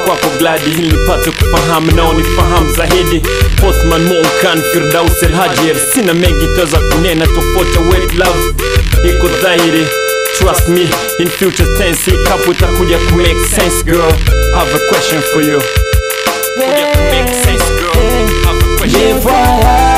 kwako Gladi, ili nipate kufahamu na unifahamu zaidi. Postman Monkan Firdaus El Hajir, sina mengi toza kunena tofauti with love iko dhahiri. Trust me, in future tense kapu itakuja ku make sense girl. Have a question for you. Kuja ku make sense girl. Have a question for you.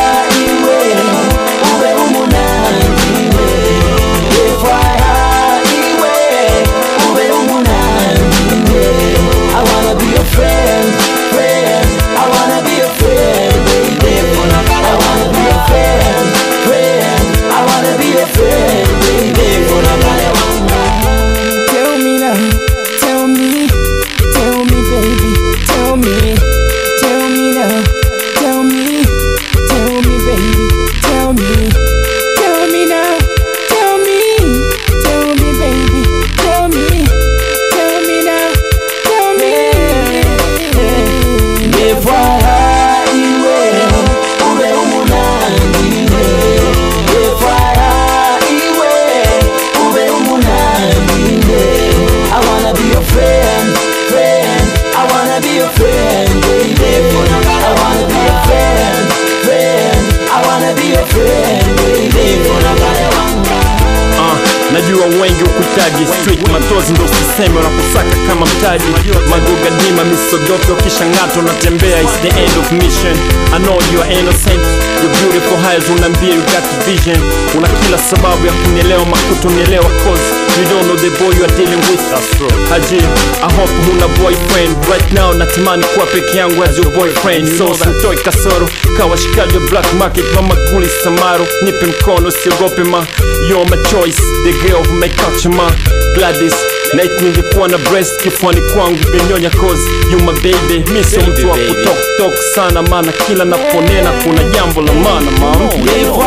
Najua wengi ukutaji street matozi ndo usiseme unakusaka kama mtaji. Magoga dima misogope ukishangato natembea, it's the end of mission. I know you are innocent, you're beautiful eyes unambia you got the vision. Una kila sababu ya kunielewa makuto nielewa cause you don't know the boy you are dealing with. That's true. Haji, I hope huna boyfriend right now, natamani kuwa peke yangu as your boyfriend. So sitoi kasoro kawashikaji black market mama kuli Samaro, nipe mkono siogope ma, you're my choice, the girl of my culture ma. Gladys, night ningekuwa na breast kifuani kwangu benyonya cause you my baby. Miso mtu wa kutok tok sana mana kila naponena kuna jambo la maana mama.